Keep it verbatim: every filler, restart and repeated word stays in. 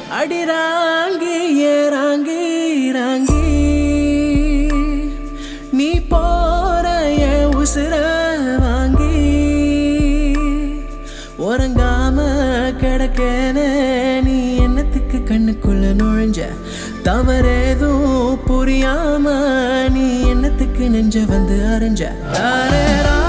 அடி ராங்கி ஏ ராங்கி ராங்கி நீ போற என் உசுர வாங்கி உறங்காம கிடக்கேனே நீ என்னத்துக்கு கண்ணுக்குள்ள நுழைஞ்ச தவறேதும் புரியாம நீ என்னத்துக்கு நெஞ்ச வந்து அரைஞ்ச